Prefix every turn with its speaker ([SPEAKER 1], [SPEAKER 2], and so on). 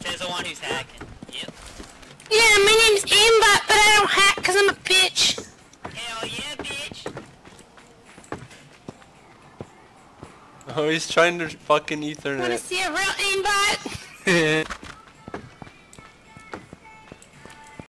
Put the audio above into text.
[SPEAKER 1] Says the one who's hacking. Yep.
[SPEAKER 2] Yeah, my name's Aimbot, but I don't hack because I'm a bitch.
[SPEAKER 1] Hell yeah, bitch.
[SPEAKER 3] Oh, he's trying to fucking Ethernet.
[SPEAKER 2] Wanna see a real Aimbot?